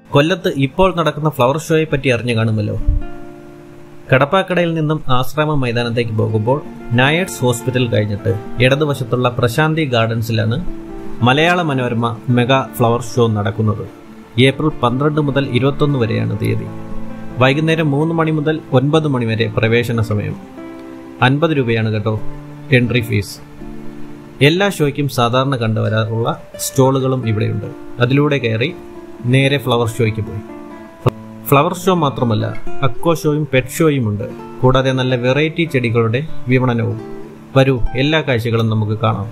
കൊല്ലത്ത് ഇപ്പോൾ നടക്കുന്ന ഫ്ലവർ ഷോയെ പറ്റി അറിഞ്ഞു കാണുമല്ലോ. കടപ്പാക്കടയിൽ നിന്നും ആശ്രമം മൈതാനത്തേക്ക് പോകുമ്പോൾ നായേഴ്സ് ഹോസ്പിറ്റൽ കഴിഞ്ഞിട്ട് ഇടതുവശത്തുള്ള പ്രശാന്തി ഗാർഡൻസിലാണ് Malayala Manorama mega flower show നടക്കുന്നത്. ഏപ്രിൽ 12 മുതൽ 21 വരെയാണ് തീയതി. വൈകുന്നേരം 3 മണി മുതൽ 9 മണി വരെ പ്രവേശന സമയം. 50 രൂപയാണ് കേട്ടോ എൻട്രി ഫീസ്. എല്ലാ ഷോയ്ക്കും സാധാരണ കണ്ടുവരാറുള്ള സ്റ്റോളുകളും ഇവിടെയുണ്ട്. അതിലൂടെ കയറി നേരെ ഫ്ലവർ ഷോയ്ക്ക് പോയി. ഫ്ലവർ ഷോ മാത്രമല്ല, അക്വ ഷോയും പെറ്റ് ഷോയും ഉണ്ട്. കൂടാതെ നല്ല വെറൈറ്റി ചെടികളുടെ വിപണനവും. വരൂ, എല്ലാ കാഴ്ചകളും നമുക്ക് കാണാം.